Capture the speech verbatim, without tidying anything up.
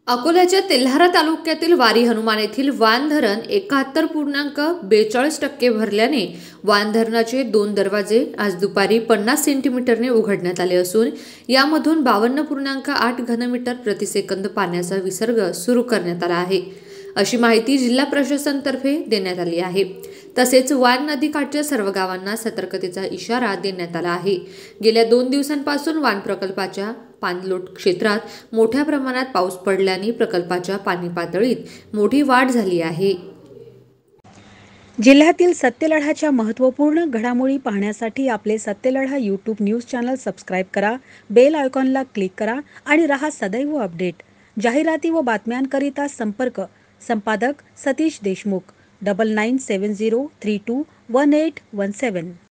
अकोल्याच्या तेल्हारा तालुक्यातील वारी हनुमान येथील वान धरण एकाहत्तर पूर्णांक बेचाळीस टक्के भरल्याने वान धरणाचे दोन दरवाजे आज दुपारी पन्नास सेंटीमीटरने उघडण्यात आले असून यामधून बावन्न पूर्णांक आठ घनमीटर प्रतिसेकंद पाण्याचा विसर्ग सुरू करण्यात आला आहे, अशी माहिती जिल्हा प्रशासनातर्फे देण्यात आली आहे। तसेच वान नदीकाठच्या सर्व गावांना सतर्कतेचा इशारा देण्यात आला आहे। गेल्या दोन दिवसांपासून वान प्रकल्पाच्या पाणलोट क्षेत्रात मोठ्या प्रमाणात पाऊस पडल्याने प्रकल्पाच्या पाणी पातळीत मोठी वाढ झाली आहे। जिल्ह्यातील सत्यलढाच्या महत्त्वपूर्ण घडामोडी पाहण्यासाठी आपले Satyaladha YouTube news channel subscribe करा, बेल आयकॉनला क्लिक करा आणि रहा सदैव अपडेट। जाहिराती व बातम्यांकरिता संपर्क संपादक Satish Deshmukh double nine seven zero three two one eight one सेवन।